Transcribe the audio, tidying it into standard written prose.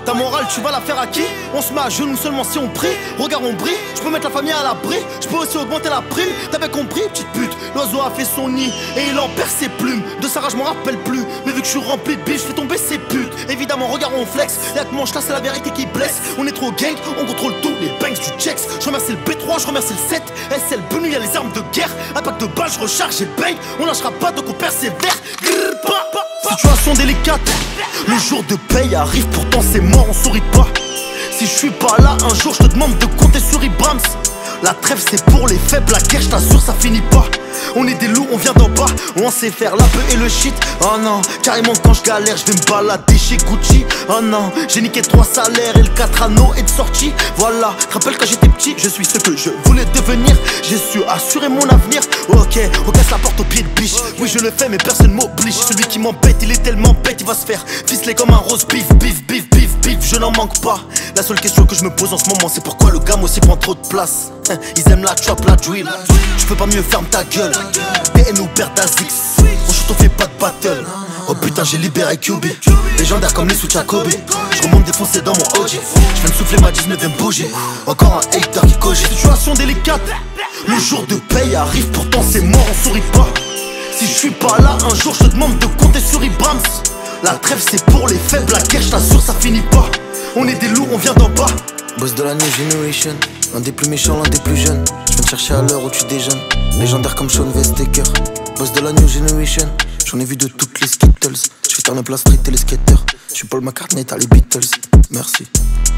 Ta morale, tu vas la faire à qui? On se met à genoux seulement si on prie. Regarde, on brille, je peux mettre la famille à l'abri. Je peux aussi augmenter la prime. T'avais compris, petite pute? L'oiseau a fait son nid et il en perd ses plumes. De Sarah, je m'en rappelle plus. Mais vu que je suis rempli de billes, je fais tomber ses putes. Évidemment, regarde, on flex. Y'a que mon chat, c'est la vérité qui blesse. On est trop gang, on contrôle tout. Les banks du checks. Je remercie le B3, je remercie le 7. SL Benu, y'a les armes de guerre. Impact de balles, je recharge et bang. On lâchera pas donc on persévère. Situation délicate. Le jour de paye arrive, pourtant c'est mort, on sourit pas. Si je suis pas là un jour, je te demande de compter sur Ibrams. La trêve c'est pour les faibles, la guerre je t'assure ça finit pas. On est des loups, on vient d'en bas, on sait faire la peu et le shit. Oh non, carrément quand je galère, je vais me balader chez Gucci. Oh non, j'ai niqué 3 salaires et le 4 anneaux est de sortie. Voilà, te rappelle quand j'étais petit, je suis ce que je voulais devenir. J'ai su assurer mon avenir. Ok, on casse la porte au pied de biche. Oui je le fais mais personne m'oblige. Celui qui m'embête, il est tellement bête, il va se faire ficeler comme un rose beef. Je n'en manque pas. La seule question que je me pose en ce moment, c'est pourquoi le gamme aussi prend trop de place. Ils aiment la trap, la drill. Je peux pas mieux, ferme ta gueule. DN ou perd d'Azix. On chute, on fait pas de battle. Oh putain, j'ai libéré QB. Légendaire comme les sous Jacobi. Je remonte défoncé dans mon OG. Je viens de souffler ma 19ème bougie. Encore un hater qui cogite. Situation délicate. Le jour de paye arrive, pourtant c'est mort, on sourit pas. Si je suis pas là un jour, je te demande de compter sur Ibrams. La trêve c'est pour les faibles, la guerre je t'assure ça finit pas. On est des loups, on vient d'en bas. Boss de la new generation, l'un des plus méchants, l'un des plus jeunes. Je viens te chercher à l'heure où tu déjeunes. Légendaire comme Sean Vestaker. Boss de la new generation, j'en ai vu de toutes les Skittles. Je fais turn up la street et les skaters. Je suis Paul McCartney, t'as les Beatles. Merci.